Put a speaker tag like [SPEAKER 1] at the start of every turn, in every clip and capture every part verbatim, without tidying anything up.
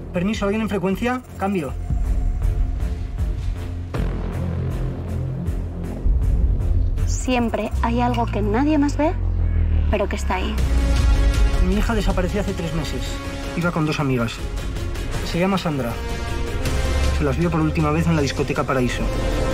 [SPEAKER 1] Permiso, ¿alguien en frecuencia? Cambio.
[SPEAKER 2] Siempre hay algo que nadie más ve, pero que está ahí.
[SPEAKER 1] Mi hija desapareció hace tres meses. Iba con dos amigas. Se llama Sandra. Se las vio por última vez en la discoteca Paraíso.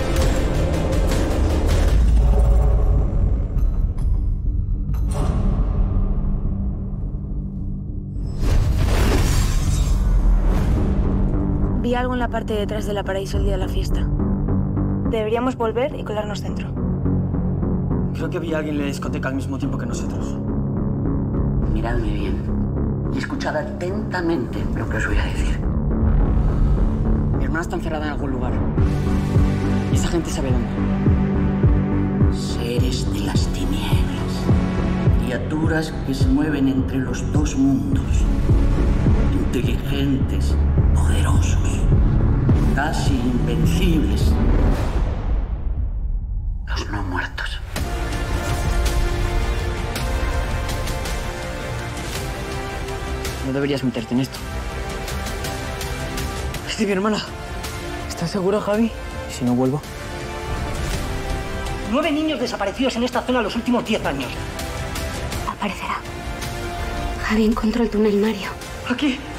[SPEAKER 3] Vi algo en la parte de detrás de la Paraíso el día de la fiesta. Deberíamos volver y colarnos dentro.
[SPEAKER 4] Creo que vi a alguien en la discoteca al mismo tiempo que nosotros.
[SPEAKER 5] Miradme bien y escuchad atentamente lo que os voy a decir.
[SPEAKER 4] Mi hermana está encerrada en algún lugar. Y esa gente sabe dónde.
[SPEAKER 5] Seres de las tinieblas. Criaturas que se mueven entre los dos mundos. Inteligentes, poderosos, casi invencibles. Los no muertos.
[SPEAKER 4] No deberías meterte en esto. Es de mi hermana. ¿Estás seguro, Javi? ¿Y si no vuelvo?
[SPEAKER 1] Nueve niños desaparecidos en esta zona los últimos diez años.
[SPEAKER 2] Aparecerá. Javi encontró el túnel Mario.
[SPEAKER 4] ¿Aquí?